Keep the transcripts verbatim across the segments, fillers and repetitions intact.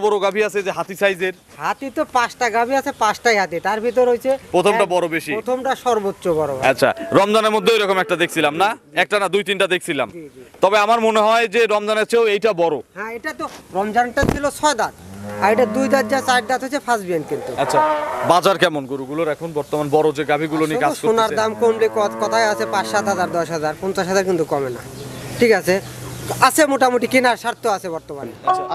বড় গাভী আছে যে হাতি সাইজের? হাতি তো পাঁচটা গাভী আছে, পাঁচটাই হাতি। তার ভিতর হচ্ছে প্রথমটা বড় বেশি, প্রথমটা সর্বোচ্চ বড়। আচ্ছা, রমজানের মধ্যে এরকম একটা দেখছিলাম না, একটা না দুই তিনটা দেখছিলাম। তবে আমার মনে হয় যে রমজানের চেয়েও এইটা বড়। হ্যাঁ, এটা তো রমজানটা ছিল ছয় দাঁত, আর এটা দুই দাঁত যা চার দাঁত হচ্ছে ফার্স্ট বিয়ান। কিন্তু আচ্ছা, বাজার কেমন গরুগুলোর এখন বর্তমান বড় যে গাভীগুলো নিয়ে কাজ করতেছে? সোনার দাম কমলে কথায় আছে পাঁচ সাত হাজার দশ হাজার পঞ্চাশ হাজার কিন্তু কমে না। ঠিক আছে, আছে মোটামুটি কেনার স্বার্থ আছে বর্তমানে।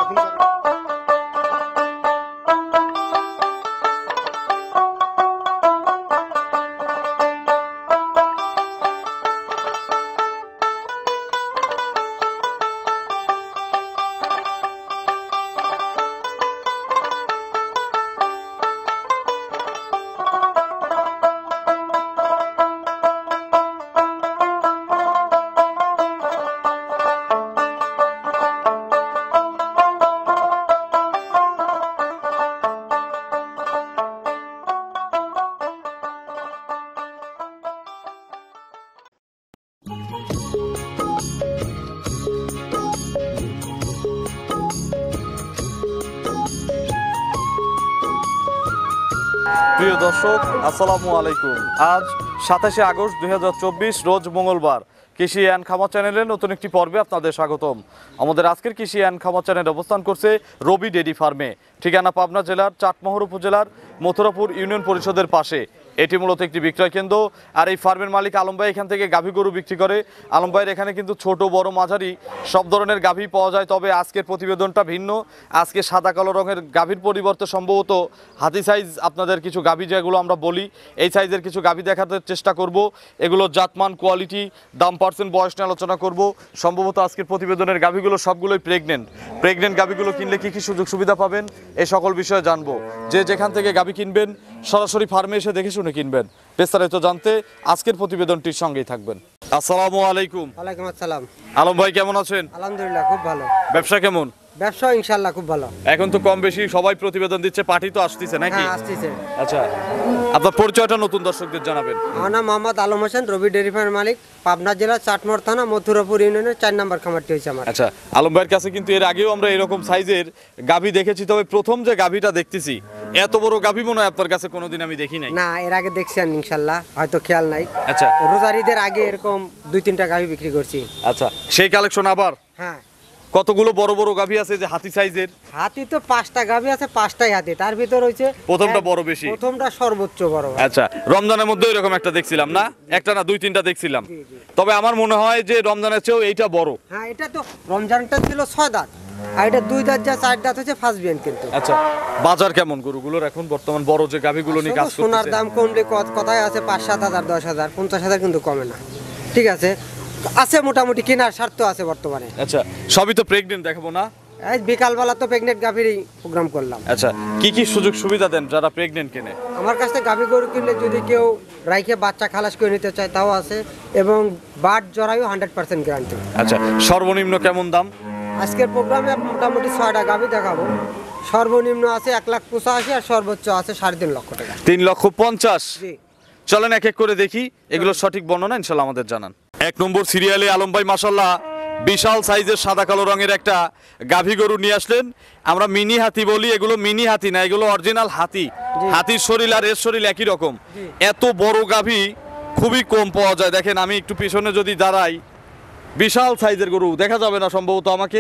প্রিয় দর্শক, আসসালামু আলাইকুম। আজ সাতাশে আগস্ট দুই হাজার চব্বিশ, রোজ মঙ্গলবার। কৃষি অ্যান্ড খামার চ্যানেলের নতুন একটি পর্বে আপনাদের স্বাগতম। আমাদের আজকের কৃষি অ্যান্ড খামার চ্যানেল অবস্থান করছে রবি ডেইরি ফার্মে, ঠিকানা পাবনা জেলার চাটমোহর উপজেলার মথুরাপুর ইউনিয়ন পরিষদের পাশে। এটি মূলত একটি বিক্রয় কেন্দ্র। আর এই ফার্মের মালিক আলম ভাই এখান থেকে গাভী গরু বিক্রি করে। আলম ভাইয়ের এখানে কিন্তু ছোট বড় মাঝারি সব ধরনের গাভী পাওয়া যায়। তবে আজকের প্রতিবেদনটা ভিন্ন। আজকে সাদা কালো রঙের গাভীর পরিবর্তে সম্ভবত হাতি সাইজ আপনাদের কিছু গাভী যেগুলো আমরা বলি, এই সাইজের কিছু গাভী দেখাতে চেষ্টা করব। এগুলোর জাতমান, কোয়ালিটি, দাম, পার্সেন্ট, বয়স নিয়ে আলোচনা করব। সম্ভবত আজকের প্রতিবেদনের গাভীগুলো সবগুলোই প্রেগনেন্ট। প্রেগনেন্ট গাভীগুলো কিনলে কী কী সুযোগ সুবিধা পাবেন এই সকল বিষয়ে জানবো। যে যেখান থেকে গাভী কিনবেন সরাসরি ফার্মে এসে দেখে শুনে কিনবেন। বিস্তারিত জানতে আজকের প্রতিবেদনটির সঙ্গেই থাকবেন। আসসালামু আলাইকুম। ওয়ালাইকুম আসসালাম। আলম ভাই কেমন আছেন? আলহামদুলিল্লাহ, খুব ভালো। ব্যবসা কেমন? ব্যবসা ইনশাআল্লাহ খুব ভালো। এখন তো কম বেশি সবাই প্রতিবেদন দিচ্ছে, পার্টি তো আসতেছে নাকি? হ্যাঁ, আসতেছে। আচ্ছা, আপনার পরিচয়টা নতুন দর্শকদের জানাবেন। আমার নাম মোহাম্মদ আলম হোসেন, রবি ডেইরি ফার্মের মালিক, পাবনা জেলা চাটমোহর থানা মথুরাপুর ইউনিয়নের চার নম্বর খামারটি হয়েছে আমার। আচ্ছা, আলম ভাইয়ের কাছে কিন্তু এর আগেও আমরা এরকম সাইজের গাভী দেখেছি, তবে প্রথম যে গাভীটা দেখতেছি এত বড় গাভী মনে হয় আপনার কাছে কোনোদিন আমি দেখি নাই। না, এর আগে দেখছি ইনশাআল্লাহ, হয়তো খেয়াল নাই। আচ্ছা, রোজারিদের আগে এরকম দুই তিনটা গাভী বিক্রি করছি। আচ্ছা, সেই কালেকশন আবার? হ্যাঁ। কতগুলো বড় বড় গাভী আছে যে হাতি সাইজের? হাতি তো পাঁচটা গাভী আছে, পাঁচটাই হাতি। তার ভিতর হচ্ছে প্রথমটা বড় বেশি, প্রথমটা সর্বোচ্চ বড়। আচ্ছা, রমজানের মধ্যে এরকম একটা দেখছিলাম না, একটা না দুই তিনটা দেখছিলাম। তবে আমার মনে হয় যে রমজানের চেয়েও এইটা বড়। হ্যাঁ, এটা তো রমজানটা ছিল ছয় দাঁত, আর এটা দুই দাঁত যা চার দাঁত হচ্ছে ফার্স্ট বিয়ান। কিন্তু আচ্ছা, বাজার কেমন গরুগুলোর এখন বর্তমান বড় যে গাভীগুলো নিয়ে কাজ করতেছে? সোনার দাম কমলে কথায় আছে পাঁচ সাত হাজার দশ হাজার পঞ্চাশ হাজার কিন্তু কমে না। ঠিক আছে, আছে মোটামুটি কেনার স্বার্থ আছে বর্তমানে। আচ্ছা, সবই তো প্রেগনেন্ট দেখাবো না? এই বিকালবেলা তো প্রেগনেন্ট গাভীরই প্রোগ্রাম করলাম। আচ্ছা, কি কি সুযোগ সুবিধা দেন যারা প্রেগনেন্ট কেনে? আমার কাছ থেকে গাভী গরু কিনলে যদি কেউ রাইখে বাচ্চা খালাস করে নিতে চায় তাও আছে, এবং বাট জরায়ু হান্ড্রেড পার্সেন্ট গ্যারান্টি। আচ্ছা, সর্বনিম্ন কেমন দাম? আজকের প্রোগ্রামে মোটামুটি ছয়টা গাভী দেখাবো। সর্বনিম্ন আছে এক লাখ পঁচাশি, আর সর্বোচ্চ আছে সাড়ে তিন লক্ষ টাকা। তিন লক্ষ পঞ্চাশ? জি। চলেন এক এক করে দেখি, এগুলো সঠিক বর্ণনা ইনশাল্লাহ আমাদের জানান। এক নম্বর সিরিয়ালে আলম ভাই মাশাল্লাহ বিশাল সাইজের সাদা কালো রঙের একটা গাভী গরু নিয়ে আসলেন। আমরা মিনি হাতি বলি, এগুলো মিনি হাতি না, এগুলো অরিজিনাল হাতি। হাতির শরীর আর এর শরীর একই রকম। এত বড় গাভী খুবই কম পাওয়া যায়। দেখেন, আমি একটু পিছনে যদি দাঁড়াই, বিশাল সাইজের গরু দেখা যাবে না সম্ভবত আমাকে।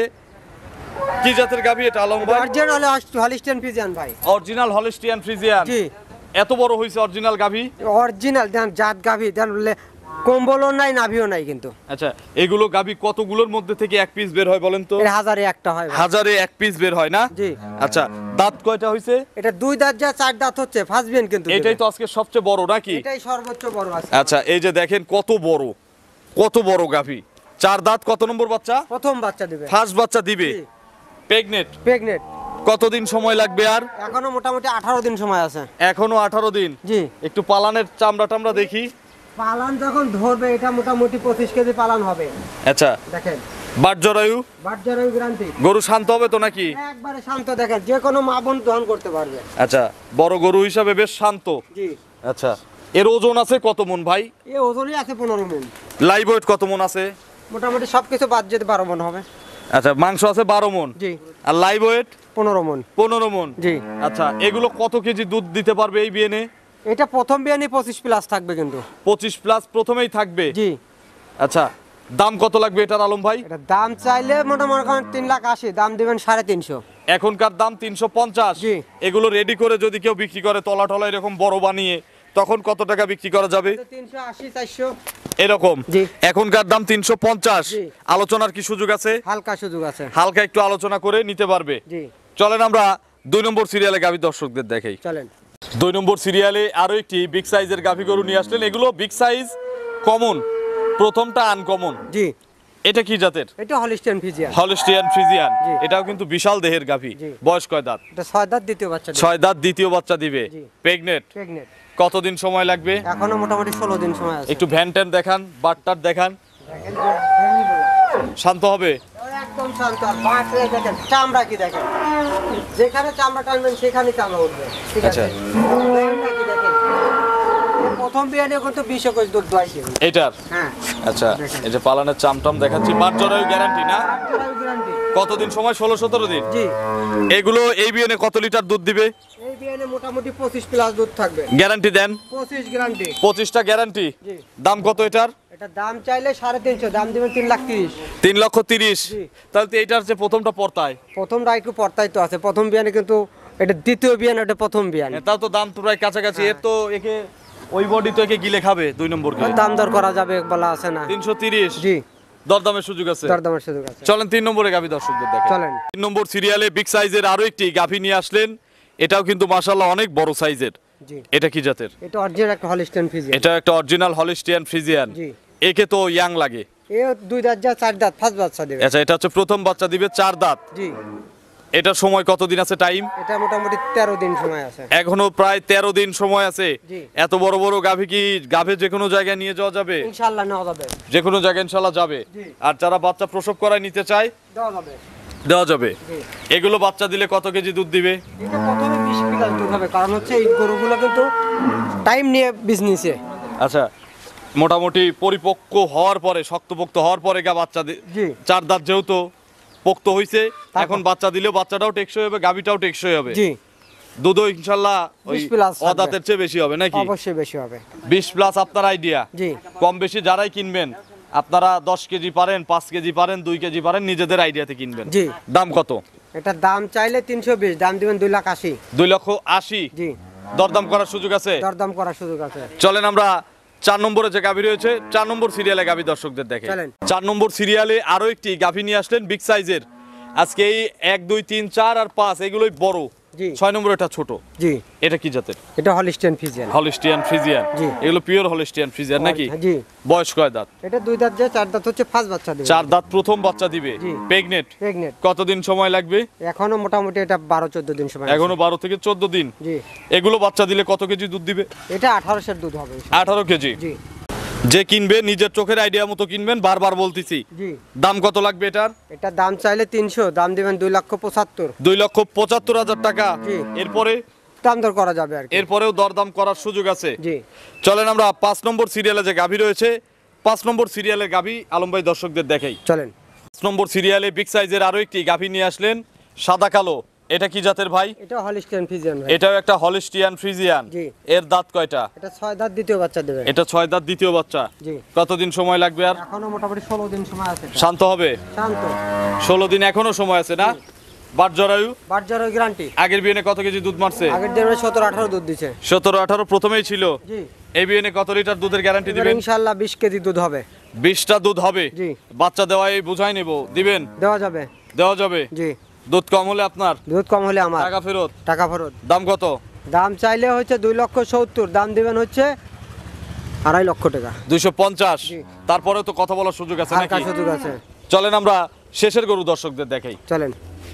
কি জাতের গাভী এটা আলম ভাই? অরিজিনাল হলিস্টিয়ান ফ্রিজিয়ান ভাই। Original Holstein Friesian? জি। এত বড় হয়েছে অরিজিনাল গাভী? অরিজিনাল দেন, জাত গাভী দেন, কম্বলও নাই, নাভিও নাই কিন্তু। আচ্ছা, এগুলো গাভী কতগুলোর মধ্যে থেকে এক পিস বের হয় বলেন তো? এর হাজারে একটা হয়। হাজারে এক পিস বের হয় না? জি। আচ্ছা, দাঁত কয়টা হইছে? এটা দুই দাঁত যা চার দাঁত হচ্ছে ফার্স্ট বিয়ান কিন্তু। এটাই তো আজকে সবচেয়ে বড় নাকি? এটাই সর্বোচ্চ বড় আছে। আচ্ছা, এই যে দেখেন কত বড়, কত বড় গাভী। চার দাঁত, কত নম্বর বাচ্চা? প্রথম বাচ্চা দিবে। ফার্স্ট বাচ্চা দিবে। প্রেগনেন্ট? প্রেগনেন্ট। কতদিন সময় লাগবে আর? এখনো মোটামুটি আঠারো দিন সময় আছে। এখনো আঠারো দিন? জি। একটু পালানের চামড়া টামড়া দেখি। পালান যখন ধরবে এটা মোটামুটি পঁচিশ কেজি পালান হবে। আচ্ছা, দেখেন বাট জরায়ু? বাট জরায়ু গ্যারান্টি। গরু শান্ত হবে তো নাকি? একবারে শান্ত, দেখেন যে কোনো মা বোন দহন করতে পারবে। আচ্ছা, বড় গরু হিসাবে বেশ শান্ত। জি। আচ্ছা, এর ওজন আছে কত মন ভাই? এই ওজনই আছে পনেরো মন। লাইভ ওয়েট কত মন আছে? মোটামুটি সবকিছু বাদ যেতে বারো মন হবে। আচ্ছা, মাংস আছে বারো মন। জি। আর লাইভ ওয়েট? পনেরো মন। পনেরো মন। জি। আচ্ছা, এগুলো কত কেজি দুধ দিতে পারবে এই বিয়ানে? এটা প্রথম বিয়ানে পঁচিশ প্লাস থাকবে কিন্তু। পঁচিশ প্লাস প্রথমেই থাকবে? জি। আচ্ছা, দাম কত লাগবে এটার আলম ভাই? এটা দাম চাইলে মোটামুটি তিন লাখ আশি, দাম দিবেন সাড়ে তিনশো। এখনকার দাম তিনশো পঞ্চাশ। জি। এগুলো রেডি করে যদি কেউ বিক্রি করে তলা টলা এরকম বড় বানিয়ে, তখন কত টাকা বিক্রি করা যাবে? তিনশো আশি চারশো এরকম। জি। এখনকার দাম তিনশো পঞ্চাশ। জি। আলোচনার কি সুযোগ আছে? হালকা সুযোগ আছে। হালকা একটু আলোচনা করে নিতে পারবে। জি। চলেন আমরা দুই নম্বর সিরিয়ালে গাভী দর্শকদের দেখাই। চলেন। দুই নম্বর সিরিয়ালে আরো একটি বিগ সাইজের গাভী গরু নিয়ে আসলেন। এগুলো বিগ সাইজ, কমন, প্রথমটা আনকমন। জি। এটা কি জাতের? এটা হলিস্টিয়ান ফ্রিজিয়ান। হলিস্টিয়ান ফ্রিজিয়ান। জি। এটাও কিন্তু বিশাল দেহের গাভী। জি। বয়স কয় দাঁত? এটা ছয় দাঁত দ্বিতীয় বাচ্চা দিবে। ছয় দাঁত দ্বিতীয় বাচ্চা দিবে। জি। প্রেগনেন্ট? প্রেগনেন্ট। কতদিন সময় লাগবে? এখনো মোটামুটি ষোলো দিন সময় আছে। একটু ভ্যান ট্যান দেখান, বাটটার দেখান। শান্ত হবে? একদম শান্ত। আর বাঁকড়ে দেখেন, চামড়া কি দেখেন, যেখানে চামড়া টানবেন সেখানে চামড়া উঠবে। ঠিক আছে। ব্র্যান্ডটা কি দেখেন, এর প্রথম বিয়ানে কিন্তু বিশ একুশ দুধ দোয়াইছে। এটার? হ্যাঁ। আচ্ছা, এই যে পালানের চামটাম দেখাচ্ছি, বাট জরায়ু গ্যারান্টি না? গ্যারান্টি। কতদিন সময়? ষোলো সতেরো দিন। জি। এগুলো এই বিয়ানে কত লিটার দুধ দিবে? এই বিয়ানে মোটামুটি পঁচিশ প্লাস দুধ থাকবে। গ্যারান্টি দেন? পঁচিশ গ্যারান্টি। পঁচিশটা গ্যারান্টি। জি। দাম কত এটার? এটা দাম চাইলে সাড়ে তিনশো, দাম দিবেন তিন লাখ তিরিশ। তিন লক্ষ তিরিশ। জি। তাহলে তো এইটার যে প্রথমটা পর্তায়, প্রথম রাইটু পর্তায় তো আছে, প্রথম বিয়ানে কিন্তু এটা দ্বিতীয় বিয়ান, এটা প্রথম বিয়ান। তাও তো দাম তো প্রায় কাছাকাছি। এর তো একে ওই বডি তো একে গিলে খাবে দুই নম্বর কে। দাম দর করা যাবে, বলা আছে না। তিনশো তিরিশ। জি। দরদামের সুযোগ আছে? দরদামের সুযোগ আছে। চলেন তিন নম্বরে গাভী দর্শকদের দেখেন। চলেন। তিন নম্বর সিরিয়ালে বিগ সাইজের আরো একটি গাভী নিয়ে আসলেন। এটাও কিন্তু মাশাআল্লাহ অনেক বড় সাইজের। জি। এটা কি জাতের? এটা অরিজিনাল একটা হলিস্টিয়ান ফ্রিজিয়ান। এটা একটা অরিজিনাল হলিস্টিয়ান ফ্রিজিয়ান। জি। একে তো ইয়াং লাগে। এ দুই দাঁত যা চার দাঁত ফার্স্ট বাচ্চা দেবে। আচ্ছা, এটা হচ্ছে প্রথম বাচ্চা দিবে, চার দাঁত। জি। এটার সময় কতদিন আছে টাইম? এটা মোটামুটি তেরো দিন সময় আছে। এখনো প্রায় তেরো দিন সময় আছে। জি। এত বড় বড় গাভী কি গাভী যে কোনো জায়গায় নিয়ে যাওয়া যাবে? ইনশাআল্লাহ নেওয়া যাবে। যে কোনো জায়গায় ইনশাআল্লাহ যাবে। জি। আর যারা বাচ্চা প্রসব করায় নিতে চায় দেওয়া যাবে। দেওয়া যাবে। জি। এগুলো বাচ্চা দিলে কত কেজি দুধ দিবে? এটা প্রথমে বিশ প্লাস দুধ হবে, কারণ হচ্ছে এই গরুগুলো কিন্তু টাইম নিয়ে বিজনেসে। আচ্ছা, মোটামুটি পরিপক্ক হওয়ার পরে, শক্তপোক্ত হওয়ার পরে গা বাচ্চা দি- জি। চার দাঁত যেহেতু পোক্ত হইছে, তারপর? এখন বাচ্চা দিলেও বাচ্চাটাও টেকসই হবে, গাভীটাও টেকসই হবে। জি। দুধও ইনশাল্লাহ ওই বিশ প্লাস থাকবে। অদাতের চেয়ে বেশি হবে নাকি? অবশ্যই বেশি হবে। বিশ প্লাস আপনার আইডিয়া? জি। কম বেশি যারাই কিনবেন আপনারা দশ কেজি পারেন, পাঁচ কেজি পারেন, দুই কেজি পারেন, নিজেদের আইডিয়াতে কিনবেন। জি। দাম কত? এটার দাম চাইলে তিনশো বিশ, দাম দিবেন দুই লাখ আশি। দুই লক্ষ আশি। জি। দরদাম করার সুযোগ আছে? দরদাম করার সুযোগ আছে। চলেন আমরা চার নম্বরে যে গাভী রয়েছে, চার নম্বর সিরিয়ালে গাভী দর্শকদের দেখে। চলেন। চার নম্বর সিরিয়ালে আরো একটি গাভী নিয়ে আসলেন বিগ সাইজের। আজকে এই এক দুই তিন চার আর পাঁচ এগুলোই বড়। জি। ছয় নম্বর এটা ছোট। জি। এটা কি জাতের? এটা হলিস্টিয়ান ফ্রিজিয়ান। হলিস্টিয়ান ফ্রিজিয়ান। জি। এগুলো পিওর হলিস্টিয়ান ফ্রিজিয়ান নাকি? জি। বয়স কয় দাঁত? এটা দুই দাঁত যে চার দাঁত হচ্ছে ফার্স্ট বাচ্চা দেবে। চার দাঁত প্রথম বাচ্চা দিবে। জি। প্রেগনেন্ট? প্রেগনেন্ট। কতদিন সময় লাগবে? এখনো মোটামুটি এটা বারো চোদ্দ দিন সময় আছে। এখনো বারো থেকে চোদ্দ দিন। জি। এগুলো বাচ্চা দিলে কত কেজি দুধ দিবে? এটা আঠারোশের দুধ হবে। আঠারো কেজি। জি। যে কিনবে নিজের চোখের আইডিয়া মতো কিনবেন, বারবার বলতেছি। জি। দাম কত লাগবে এটার? এটা দাম চাইলে তিনশো, দাম দিবেন দুই লক্ষ পঁচাত্তর। দুই লক্ষ পঁচাত্তর হাজার টাকা। জি। এরপরে দাম দর করা যাবে আর কি। এরপরেও দরদাম করার সুযোগ আছে। জি। চলেন আমরা পাঁচ নম্বর সিরিয়ালে যে গাভী রয়েছে, পাঁচ নম্বর সিরিয়ালের গাভী আলম ভাই দর্শকদের দেখাই। চলেন। পাঁচ নম্বর সিরিয়ালে বিগ সাইজের আরো একটি গাভী নিয়ে আসলেন, সাদা কালো। এটা কি জাতের ভাই? এটা হলিস্টিয়ান ফ্রিজিয়ান ভাই। এটাও একটা হলিস্টিয়ান ফ্রিজিয়ান। জি। এর দাঁত কয়টা? এটা ছয় দাঁত দ্বিতীয় বাচ্চা দেবে। এটা ছয় দাঁত দ্বিতীয় বাচ্চা। জি। কতদিন সময় লাগবে আর? এখনো মোটামুটি ষোলো দিন সময় আছে। শান্ত হবে? শান্ত। ষোলো দিন এখনো সময় আছে না? বাট জরায়ু? বাচ্চার গ্যারান্টি। আগের বিয়েনে কত কেজি দুধ মারছে? আগের দিনে সতেরো আঠারো দুধ দিছে। সতেরো আঠারো প্রথমেই ছিল। জি। এই বিয়েনে কত লিটার দুধের গ্যারান্টি এবার দিবেন? ইনশাআল্লাহ বিশ কেজি দুধ হবে। বিশটা দুধ হবে। জি। বাচ্চা দেওয়াই বুঝাই নেব, দিবেন? দেওয়া যাবে। দেওয়া যাবে। জি। দুধ কম হলে আপনার দুধ কম হলে আমার টাকা ফেরত। টাকা ফেরত। দাম কত? দাম চাইলে হচ্ছে দুই লক্ষ সত্তর, দাম দিবেন হচ্ছে আড়াই লক্ষ টাকা। দুইশো পঞ্চাশ। জি। তারপরেও তো কথা বলার সুযোগ আছে হালকা নাকি? সুযোগ আছে। চলেন আমরা শেষের গরু দর্শকদের দেখাই। চলেন।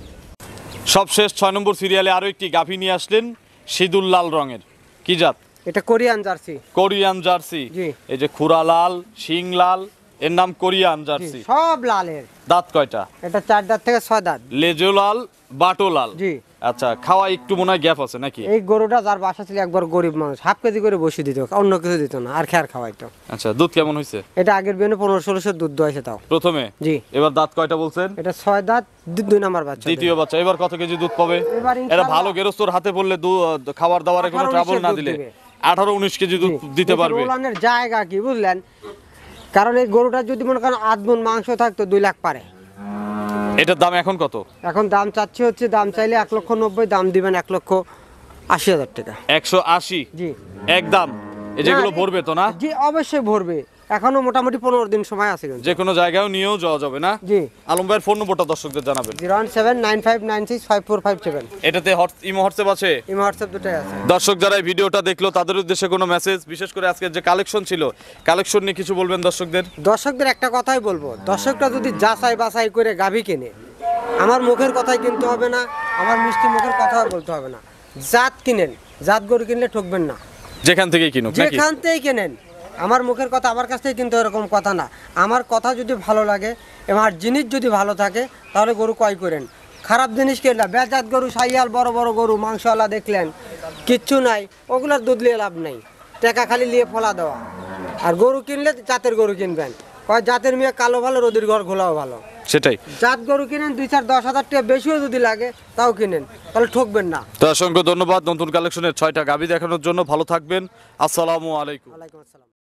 সবশেষ ছয় নম্বর সিরিয়ালে আরো একটি গাভী নিয়ে আসলেন, সিঁদুর লাল রঙের। কি জাত? এটা কোরিয়ান জার্সি। Korean Jersey. জি। এই যে খুরা লাল, শিং লাল, এর নাম কোরিয়ান জি, জার্সি। সব লালের। দাঁত কয়টা? এটা চার দাঁত থেকে ছয় দাঁত। লেজো লাল, বাটো লাল। জি। আচ্ছা, খাওয়া একটু মনে হয় গ্যাপ আছে নাকি? এই গরুটা যার বাসা ছিল একবার গরিব মানুষ হাফ কেজি করে বসে দিত, অন্য কিছু দিত না, আর খেয়ার খাওয়াইতো। আচ্ছা, দুধ কেমন হয়েছে? এটা আগের বিয়ানে পনেরো ষোলোশো দুধ দোয়াইছে তাও প্রথমে? জি। এবার দাঁত কয়টা বলছেন? এটা ছয় দাঁত, দু- দুই নাম্বার বাচ্চা। দ্বিতীয় বাচ্চা, এবার কত কেজি দুধ পাবে? এবার এটা ইনশাআল্লাহ ভালো গেরস্তর হাতে পড়লে দু- খাবার দাবারে কোনো আঠারো ট্রাবল উনিশের না দুধ দিলে দিবে। আঠারো উনিশ কেজি দুধ দিতে পারবে। রোলানের জায়গা কি বুঝলেন, কারণ এই গরুটা যদি মনে করেন আধ মণ মাংস থাকতো দুই লাখ পারে। এটার দাম এখন কত? এখন দাম চাচ্ছি হচ্ছে, দাম চাইলে এক লক্ষ নব্বই, দাম দিবেন এক লক্ষ আশি হাজার টাকা। একশো আশি জি একদম। এই যেগুলো না, ভরবে তো না? জি অবশ্যই ভরবে, এখনো মোটামুটি পনেরো দিন সময় আছে কিন্তু। যে কোনো জায়গায় নিয়েও যাওয়া যাবে না? জি। আলম ভাইয়ের ফোন নম্বরটা দর্শকদের জানাবেন। Zero one seven nine five nine six five four five seven. এটাতে হট- ইমো হোয়াটসঅ্যাপ আছে? ইমো হোয়াটসঅ্যাপ দুটাই আছে। দর্শক যারা এই ভিডিওটা দেখলো তাদের উদ্দেশ্যে কোনো মেসেজ, বিশেষ করে আজকের যে কালেকশন ছিল, কালেকশন নিয়ে কিছু বলবেন দর্শকদের? দর্শকদের একটা কথাই বলবো, দর্শকরা যদি যাচাই বাছাই করে গাভী কেনে, আমার মুখের কথাই কিনতে হবে না, আমার মিষ্টি মুখের কথা বলতে হবে না। জাত কিনেন, জাত গরু কিনলে ঠকবেন না, যেখান থেকেই কিনুক নাকি? যেখান থেকেই কেনেন। আমার মুখের কথা আমার কাছ থেকে কিন্তু এরকম কথা না, আমার কথা যদি ভালো লাগে, আমার জিনিস যদি ভালো থাকে, তাহলে গরু ক্রয় করেন। খারাপ জিনিস কিনলা, বেজাত গরু, সাইয়াল বড় বড় গরু, মাংসওয়ালা দেখলেন, কিচ্ছু নাই, ওগুলোর দুধ নিয়ে লাভ নেই, টাকা খালি নিয়ে ফলা দেওয়া। আর গরু কিনলে জাতের গরু কিনবেন, কয় জাতের মেয়ে কালো ভালো, রোদের ঘর খোলাও ভালো। সেটাই। জাত গরু কিনেন, দুই চার দশ হাজার টাকা বেশিও যদি লাগে তাও কিনেন, তাহলে ঠকবেন না। তো অসংখ্য ধন্যবাদ নতুন কালেকশনের ছয়টা গাভী দেখানোর জন্য। ভালো থাকবেন, আসসালামু আলাইকুম। ওয়ালাইকুম আসসালাম।